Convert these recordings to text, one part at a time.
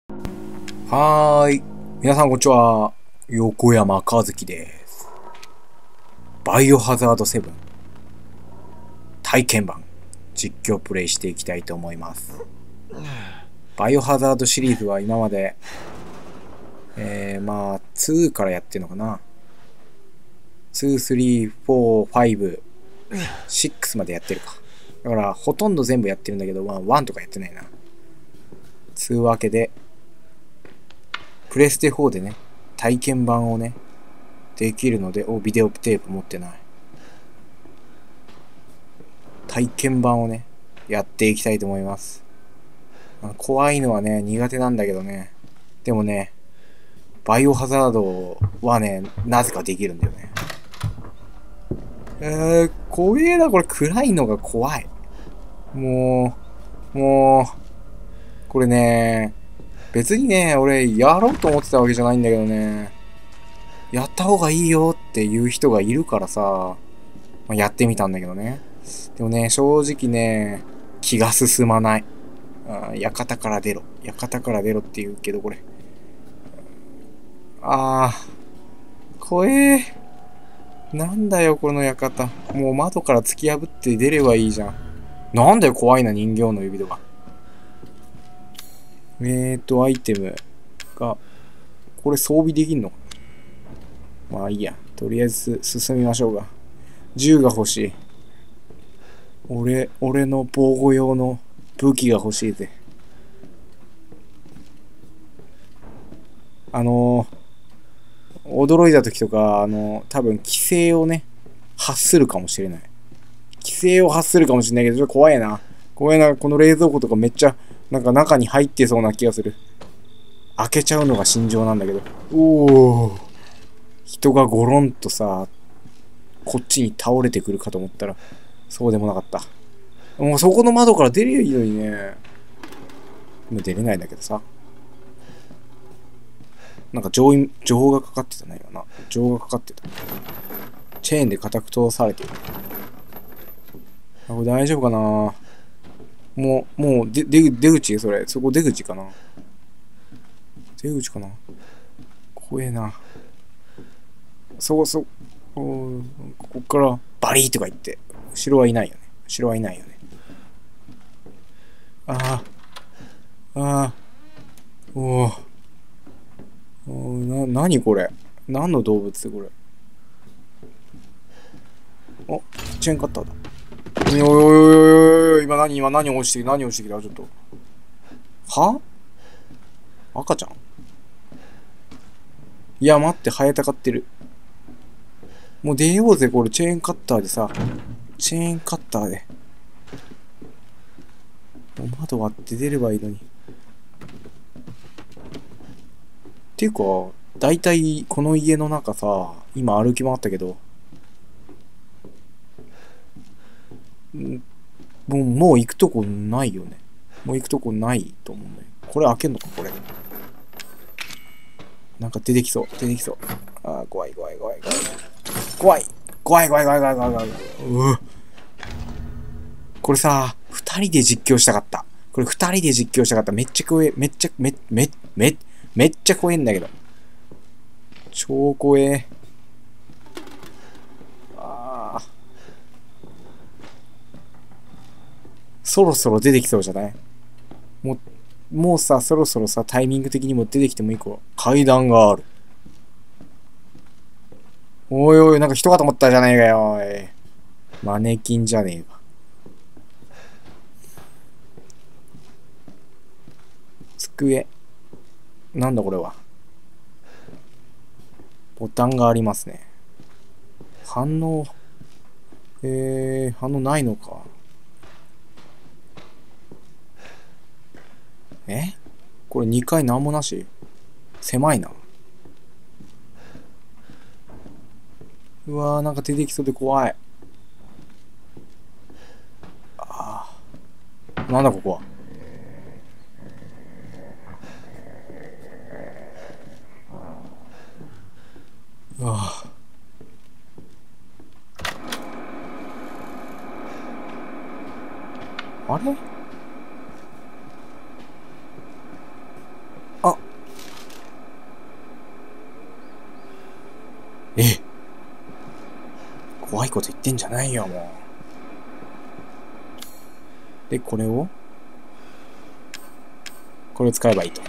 はーい。皆さんこんにちは。横山和樹です。バイオハザード7体験版実況プレイしていきたいと思います。バイオハザードシリーズは今まで、2からやってるのかな。2、3、4、5、6までやってるか。だからほとんど全部やってるんだけど、1とかやってないな。つうわけで、プレステ4でね、体験版をね、できるので、ビデオテープ持ってない。体験版をね、やっていきたいと思います。怖いのはね、苦手なんだけどね。でもね、バイオハザードはね、なぜかできるんだよね。怖えな、これ暗いのが怖い。もう、これね、別にね、俺やろうと思ってたわけじゃないんだけどね、やった方がいいよっていう人がいるからさ、やってみたんだけどね。でもね、正直ね、気が進まない。館から出ろ。館から出ろって言うけど、これ。怖え。なんだよ、この館。もう窓から突き破って出ればいいじゃん。なんだよ、怖いな、人形の指とか。アイテムが、これ装備できんのかな。まあいいや。とりあえず進みましょうか。銃が欲しい。俺の防護用の武器が欲しいぜ。驚いた時とか、多分規制をね、発するかもしれない。規制を発するかもしれないけど、ちょっと怖いな。怖いな、この冷蔵庫とかめっちゃ、なんか中に入ってそうな気がする。開けちゃうのが心情なんだけど。おー。人がゴロンとさ、こっちに倒れてくるかと思ったら、そうでもなかった。もうそこの窓から出ればいいのにね。もう出れないんだけどさ。なんか情報がかかってたね、今な。情報がかかってた。チェーンで固く通されている。これ大丈夫かな。もう、出口それ。そこ出口かな。出口かな。怖えな。ここからバリーとか言って。後ろはいないよね。後ろはいないよね。ああ、ああ、おお、何これ。何の動物これ。お、チェーンカッターだ。おいおいおいおいおい、今何落ちてきたちょっと。は赤ちゃん。いや、待って、ハエたかってる。もう出ようぜ、これ、チェーンカッターでさ。チェーンカッターで。もう窓割って出ればいいのに。っていうか、だいたいこの家の中さ、今歩き回ったけど、もう行くとこないよね。もう行くとこないと思うんだよ。これ開けんのか、これ。なんか出てきそう。怖い。これさ、二人で実況したかった。めっちゃ怖え。めっちゃ怖えんだけど。超怖え。そろそろ出てきそうじゃない？もうさ、そろそろさ、タイミング的にも出てきてもいいか。階段がある。おいおい、なんか人かと思ったじゃねえかよ、おい。マネキンじゃねえか。机。なんだこれは。ボタンがありますね。反応ないのか。これ2階なんもなし？狭いな。うわー、なんか出てきそうで怖い。なんだここは。うわあれこと言ってんじゃないよ、もう。で、これを使えばいいと。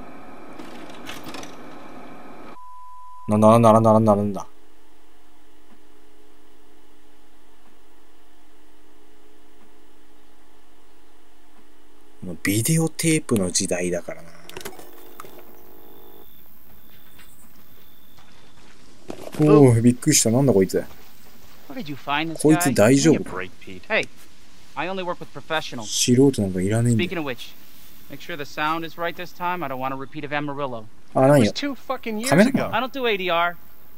なんだ。もうビデオテープの時代だからな。おお、びっくりした。なんだこいつ。こいつ大丈夫か。素人なんかいらねえんだよ。あ、何よ。カメラマン？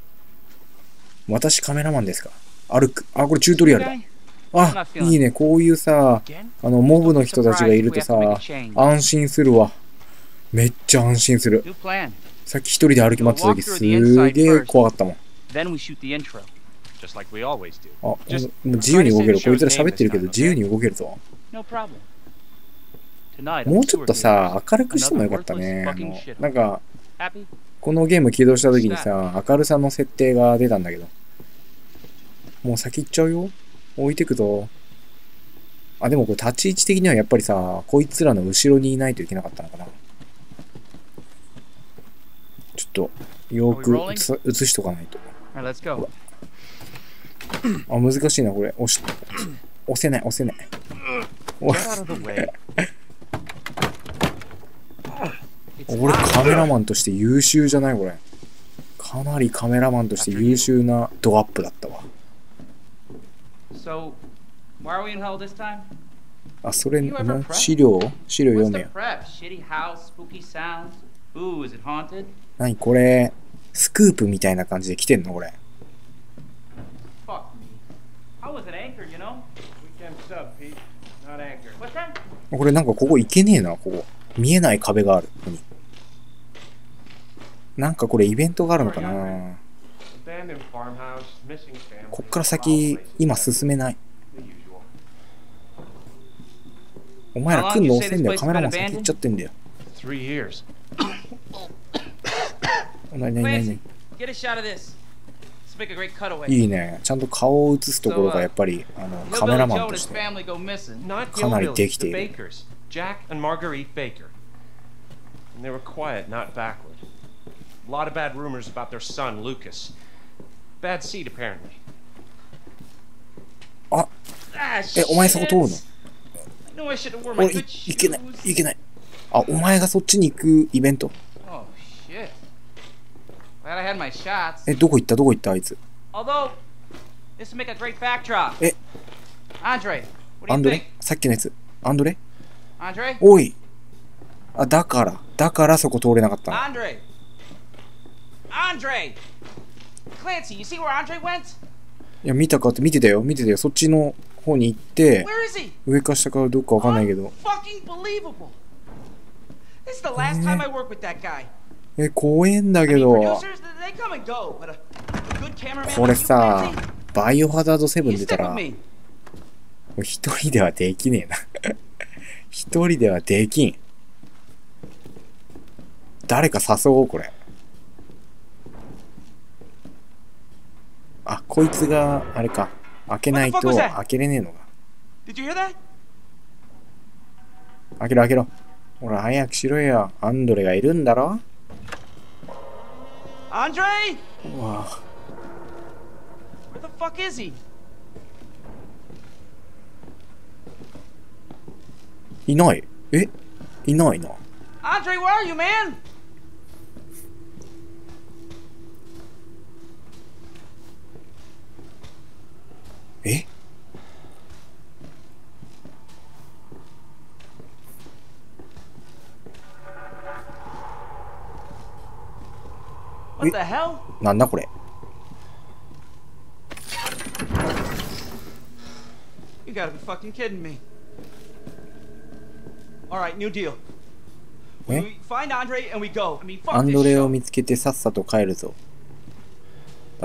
私カメラマンですか。歩く。あ、これチュートリアルだ。あ、いいね。こういうさ、モブの人たちがいるとさ、安心するわ。めっちゃ安心する。さっき一人で歩き回ってた時すげえ怖かったもん。あ、もう自由に動ける。こいつら喋ってるけど自由に動けるぞ。もうちょっとさ、明るくしてもよかったね。なんか、このゲーム起動した時にさ、明るさの設定が出たんだけど。もう先行っちゃうよ。置いてくぞ。あ、でもこれ立ち位置的にはやっぱりさ、こいつらの後ろにいないといけなかったのかな。ちょっと、よーく映しとかないと。あ、難しいな、これ。押せない。俺カメラマンとして優秀じゃないこれ。かなりカメラマンとして優秀なドアップだったわ。あ、それ、資料読めよ。何これ、スクープみたいな感じで来てんのこれ。これなんかここ行けねえな、ここ。見えない壁がある。なんかこれイベントがあるのかな。こっから先、今進めない。お前ら来んの遅いんだよ。カメラマン先行っちゃってんだよ。何いいね。ちゃんと顔を映すところがやっぱりカメラマンとしてかなりできている。 Jack and Marguerite Baker. And they were quiet, not backward. A lot of bad rumors about their son, Lucas. Bad seed, apparently. あ、お前そこ通るの？いけない。あ、お前がそっちに行くイベント？どこ行ったあいつ。アンドレ？さっきのやつ。アンドレ？おい。あ、だからそこ通れなかったの。いや、見てたよ。そっちの方に行って、上か下かどっかわかんないけど。怖えんだけど。これさ、バイオハザード7出たら、一人ではできねえな。一人ではできん。誰か誘おう、これ。あ、こいつが、あれか。開けないと開けれねえのか。開けろ。ほら、早くしろよ。アンドレがいるんだろ？ アンドレ！ うわ。 Where the fuck is he? いない。いないな。 Andre, where are you, man? What the hell? なんだこれ。 You gotta be fucking kidding me. Alright, new deal. We find Andre and we go. I mean, fuck アン this ドレを show. 見つけてさっさと帰るぞ。だって。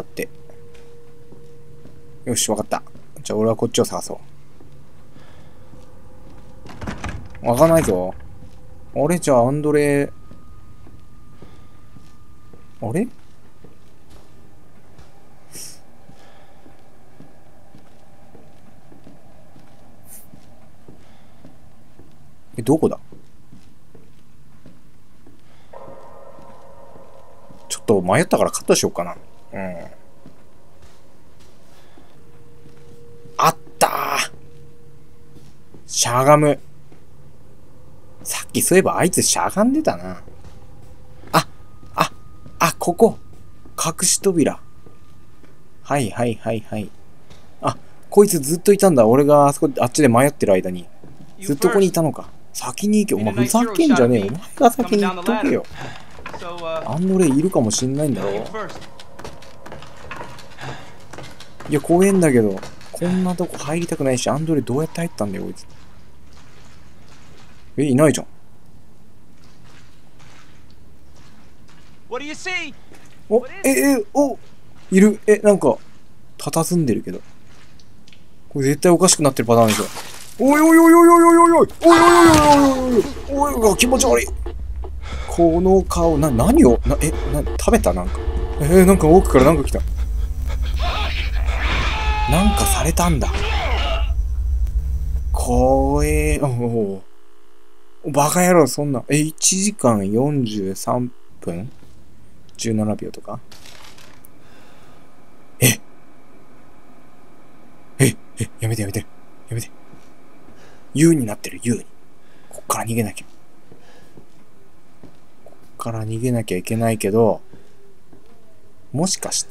よし、わかった。じゃあ俺はこっちを探そう。わかんないぞ。あれじゃあアンドレ。あれどこだ？ちょっと迷ったからカットしようかな。うん。あったー。しゃがむ。さっきそういえばあいつしゃがんでたな。ここ。隠し扉。はいはいはいはい。あ、こいつずっといたんだ。俺があそこ、あっちで迷ってる間に。ずっとここにいたのか。先に行け。お前ふざけんじゃねえよ。お前が先に行っとけよ。アンドレいるかもしんないんだろ。いや、怖えんだけど。こんなとこ入りたくないし、アンドレどうやって入ったんだよ、こいつ。いないじゃん。いる。なんか、佇んでるけど。これ絶対おかしくなってるパターンでしょ。おいおいおいおいおいおいおいおいおいおいおいおいおい気持ち悪い。この顔、何を食べたなんか。なんか奥からなんか来た。なんかされたんだ。怖え。バカ野郎、そんな。1時間43分 ?17 秒とかやめて。U になってる、U に。こっから逃げなきゃいけないけど、もしかして、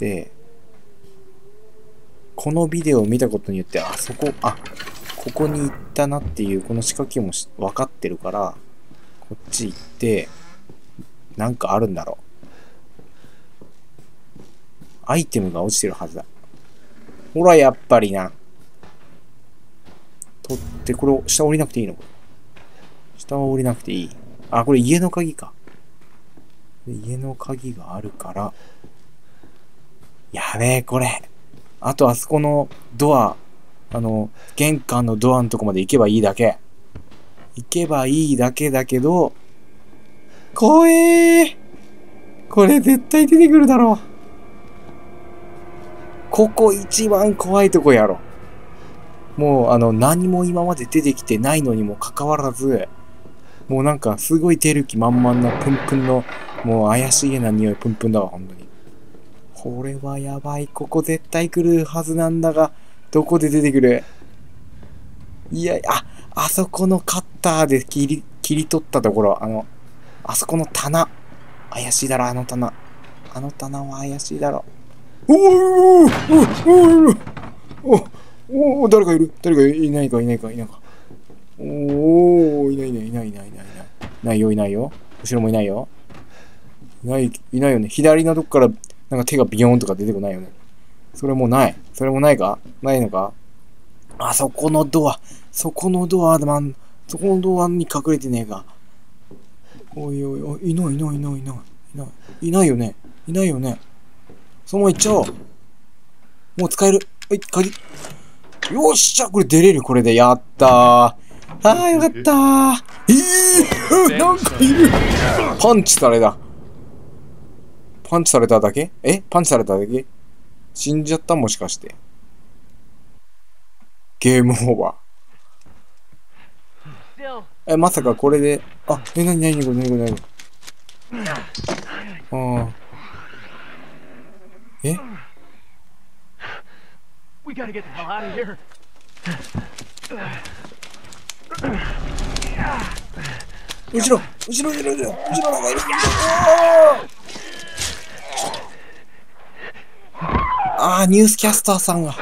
このビデオを見たことによって、ここに行ったなっていう、この仕掛けも分かってるから、こっち行って、なんかあるんだろう。アイテムが落ちてるはずだ。ほら、やっぱりな。取って、これを下降りなくていいの？下は降りなくていい。これ家の鍵か。家の鍵があるから。やべえ、これ。あと、あそこのドア、玄関のドアのとこまで行けばいいだけ。だけど、怖え。これ絶対出てくるだろう。ここ一番怖いとこやろ。もう何も今まで出てきてないのにもかかわらず、もうなんかすごい出る気満々なプンプンの、もう怪しげな匂いプンプンだわ、ほんとに。これはやばい。ここ絶対来るはずなんだが、どこで出てくる？いや、あそこのカッターで切り取ったところ、あそこの棚。怪しいだろ、あの棚。あの棚は怪しいだろ。誰かいる？いないか。いないよ。後ろもいないよ。いないよね。左のとこからなんか手がビヨーンとか出てこないよね。それもない。それもないか？ないのか？そこのドアに隠れてねえか。おい、いないよね。そのまま行っちゃおう。もう使える。はい、鍵。よっしゃ、これ出れる、これで。やったー。よかったー。なんかいる。パンチされただけ？死んじゃった？もしかして。ゲームオーバー。まさかこれで、なにこれ。 We gotta get the hell out of here. 後ろなんかいる。ニュースキャスターさんが。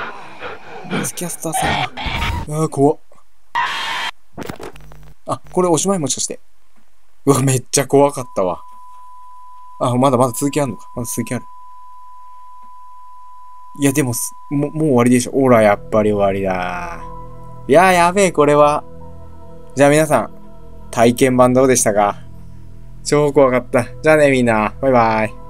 怖っ。これおしまいもしかして。めっちゃ怖かったわ。まだ続きあるのか。続きある。いや、でも、もう終わりでしょ。ほら、やっぱり終わりだ。いや、やべえ、これは。じゃあ皆さん、体験版どうでしたか？超怖かった。じゃあね、みんな。バイバイ。